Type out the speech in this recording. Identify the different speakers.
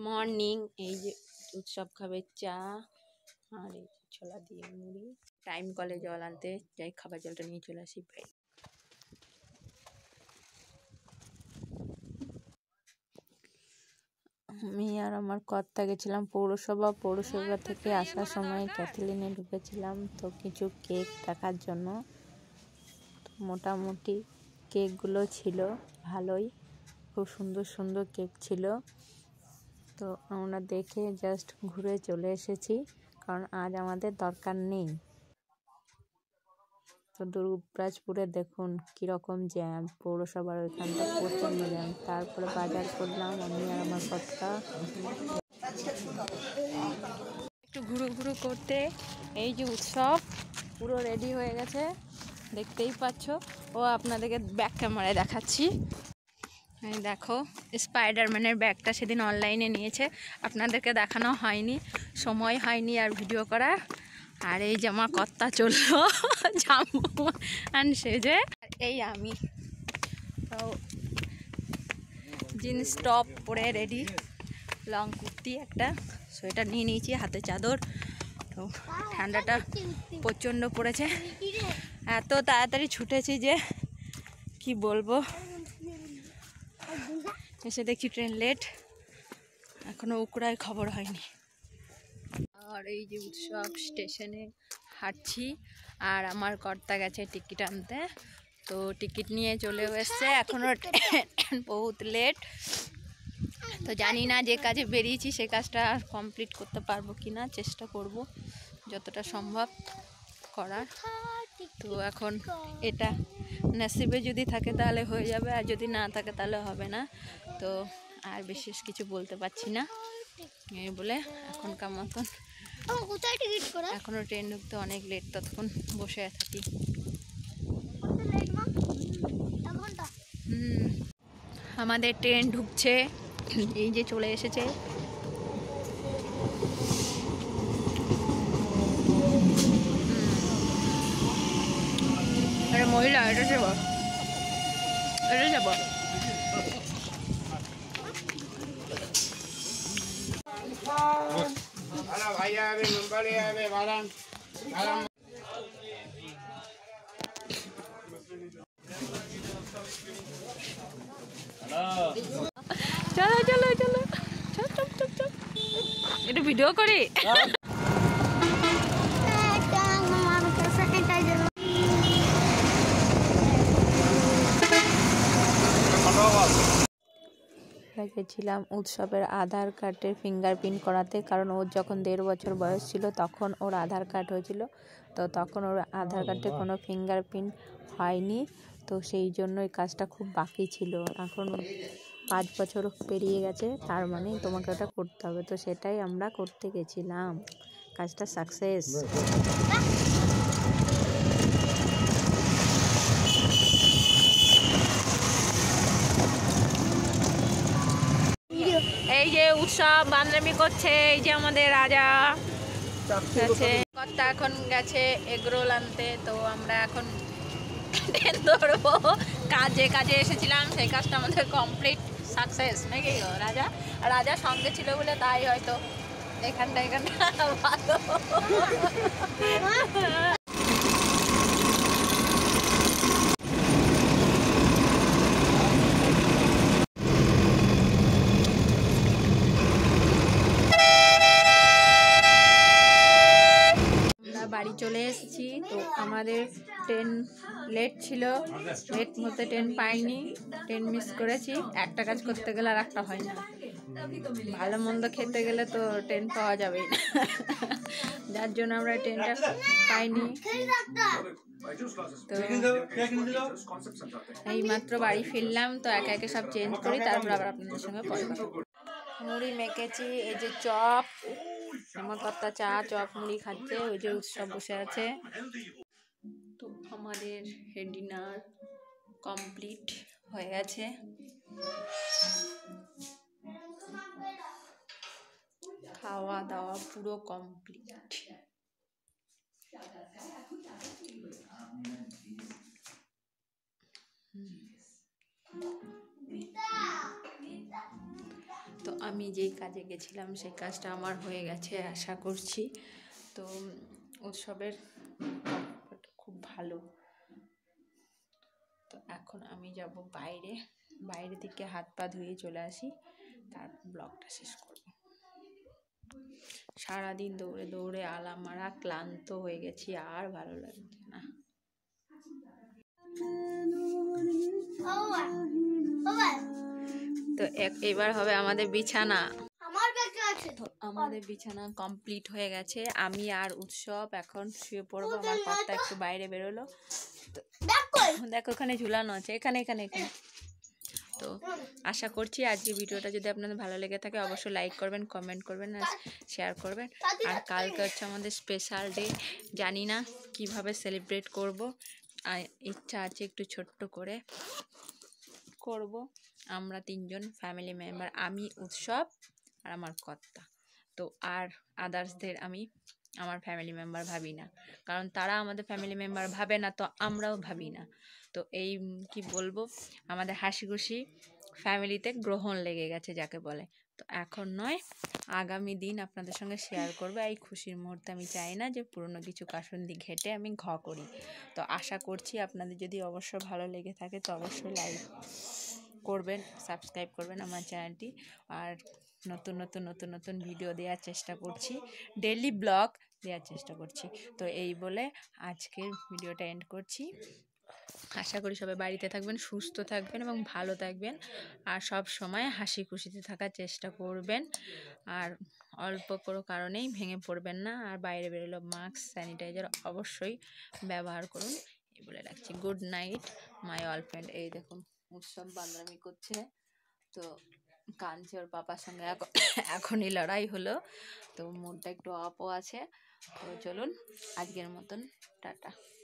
Speaker 1: Morning. এই যে উৎসব খাবে চা আর এই ছোলা দিয়ে মুড়ি। টাইম কলে জল আনতে যাই, খাবার জলটা নিয়ে চলে আসি ভাই। আমি আর আমার কর্তা গেছিলাম পৌরসভা থেকে আসার সময় ক্যাথলিনে ঢুকেছিলাম তো কিছু কেক দেখার জন্য। মোটামুটি কেকগুলো ছিল ভালোই, খুব সুন্দর সুন্দর কেক ছিল। তো আমরা দেখে জাস্ট ঘুরে চলে এসেছি, কারণ আজ আমাদের দরকার নেই। তো দুর্গাপুরে দেখুন কীরকম জ্যাম, পৌরসভার ওইখানটা প্রচণ্ড জ্যাম। তারপরে বাজার করলাম আমি আর আমার কর্তা। একটু ঘুরু করতে এই যে উৎসব পুরো রেডি হয়ে গেছে, দেখতেই পাচ্ছ। ও আপনাদেরকে ব্যাক ক্যামেরায় দেখাচ্ছি। এই দেখো স্পাইডারম্যানের ব্যাগটা সেদিন অনলাইনে নিয়েছে, আপনাদেরকে দেখানো হয়নি, সময় হয়নি আর ভিডিও করার। আর এই যে আমার কর্তা চললো জাম্বুয়ান সেজে। এই আমি জিন্স টপ পরে রেডি, লং কুর্তি একটা, সোয়েটার নিয়ে নিয়েছি, হাতে চাদর। তো ঠান্ডাটা প্রচণ্ড পড়েছে, এত তাড়াতাড়ি ছুটেছি যে কি বলবো। এসে দেখছি ট্রেন লেট, এখনো উকড়ায় খবর হয়নি। আর এই যে উৎসব স্টেশনে হাঁটছি, আর আমার কর্তা গেছে টিকিট আনতে, তো টিকিট নিয়ে চলেও এসছে। এখনও বহুত লেট, তো জানি না যে কাজে বেরিয়েছি সে কাজটা কমপ্লিট করতে পারবো কি না, চেষ্টা করব যতটা সম্ভব করার। তো এখন এটা নসিবে যদি থাকে তাহলে হয়ে যাবে, আর যদি না থাকে তাহলে হবে না। তো আর বিশেষ কিছু বলতে পারছি না, এই বলে এখনকার মতন এখনও ট্রেন ঢুকতে অনেক লেট, ততক্ষণ বসে থাকি। আমাদের ট্রেন ঢুকছে, এই যে চলে এসেছে। মহিলা এটা যাব, এটা যাব। চলো চলো চলো, চপ চপ চপ চপ, একটু ভিডিও করি। গেছিলাম উৎসবের আধার কার্ডের ফিঙ্গারপ্রিন্ট করাতে, কারণ ওর যখন 1.5 বছর বয়স ছিল তখন ওর আধার কার্ড হয়েছিল, তো তখন ওর আধার কার্ডে কোনো ফিঙ্গারপ্রিন্ট হয়নি, তো সেই জন্য এই কাজটা খুব বাকি ছিল। এখন 5 বছর পেরিয়ে গেছে, তার মানে তোমাকে ওটা করতে হবে, তো সেটাই আমরা করতে গেছিলাম, কাজটা সাকসেস। এই যে উৎসব বান্দরামি করছে, এই যে আমাদের রাজা গেছে, কর্তা এখন গেছে এগরোল আনতে। তো আমরা এখন ট্রেন ধরবো, কাজে এসেছিলাম সেই কাজটা আমাদের কমপ্লিট সাকসেস নাকি রাজা? রাজা সঙ্গে ছিল বলে তাই হয়তো এখানটা ভালো। বাড়ি চলে এসেছি, তো আমাদের ট্রেন লেট ছিল, লেট মধ্যে ট্রেন পাইনি, ট্রেন মিস করেছি। একটা কাজ করতে গেলে আর একটা হয় না, ভালো মন্দ খেতে গেলে তো ট্রেন পাওয়া যাবেই না, যার জন্য আমরা ট্রেনটা পাইনি। তো এই মাত্র বাড়ি ফিরলাম, তো একে একে সব চেঞ্জ করি, তারপর আবার আপনাদের সঙ্গে পরে কথা। মুড়ি মেখেছি, এই যে চপ, আমার কর্তা চা চপ মুড়ি খাচ্ছে, ওই যে উৎসব বসে আছে। তো আমাদের ডিনার কমপ্লিট হয়ে গেছে। খাওয়া দাওয়া পুরো কমপ্লিট। তো আমি যেই কাজে গেছিলাম সেই কাজটা আমার হয়ে গেছে আশা করছি। তো উৎসবের খুব ভালো। তো এখন আমি যাব বাইরে থেকে হাত পা ধুয়ে চলে আসি, তারপর ব্লগটা শেষ করব। সারাদিন দৌড়ে দৌড়ে আলা মারা ক্লান্ত হয়ে গেছি, আর ভালো লাগছে না। তো এবার হবে আমাদের বিছানা। তো আমাদের বিছানা কমপ্লিট হয়ে গেছে। আমি আর উৎসব এখন শুয়ে পড়বো। আমার কর্তা একটু বাইরে বেরোলো। দেখো ওখানে ঝুলানো আছে, এখানে এখানে এখানে। তো আশা করছি আজকে ভিডিওটা যদি আপনাদের ভালো লেগে থাকে অবশ্যই লাইক করবেন, কমেন্ট করবেন আর শেয়ার করবেন। আর কালকে হচ্ছে আমাদের স্পেশাল ডে, জানি না কিভাবে সেলিব্রেট করব। আর ইচ্ছা আছে একটু ছোট্ট করে করব। আমরা 3 জন ফ্যামিলি মেম্বার, আমি, উৎসব আর আমার কর্তা। তো আর আদার্সদের আমি আমার ফ্যামিলি মেম্বার ভাবি না, কারণ তারা আমাদের ফ্যামিলি মেম্বার ভাবে না, তো আমরাও ভাবি না। তো এই কি বলবো, আমাদের হাসি খুশি ফ্যামিলিতে গ্রহণ লেগে গেছে যাকে বলে। তো এখন নয়, আগামী দিন আপনাদের সঙ্গে শেয়ার করবো এই খুশির মুহূর্তে। আমি চাই না যে পুরনো কিছু কাসুন্দি ঘেটে আমি করি। তো আশা করছি আপনাদের যদি অবশ্যই ভালো লেগে থাকে তো অবশ্যই লাইক করবেন, সাবস্ক্রাইব করবেন আমার চ্যানেলটি। আর নতুন ভিডিও দেওয়ার চেষ্টা করছি, ডেইলি ব্লগ দেওয়ার চেষ্টা করছি। তো এই বলে আজকের ভিডিওটা এন্ড করছি। আশা করি সবাই বাড়িতে থাকবেন, সুস্থ থাকবেন এবং ভালো থাকবেন। আর সব সময় হাসি খুশিতে থাকার চেষ্টা করবেন। আর অল্প কোনো কারণেই ভেঙে পড়বেন না। আর বাইরে বেরোলে মাস্ক, স্যানিটাইজার অবশ্যই ব্যবহার করুন। এই বলে রাখছি। Good night my all friend. এই দেখুন উৎসব বান্দরামি করছে, তো কাঁদছে ওর পাপার সঙ্গে। এখনই লড়াই হলো, তো মুডটা একটু আপও আছে। তো চলুন আজকের মতন টাটা।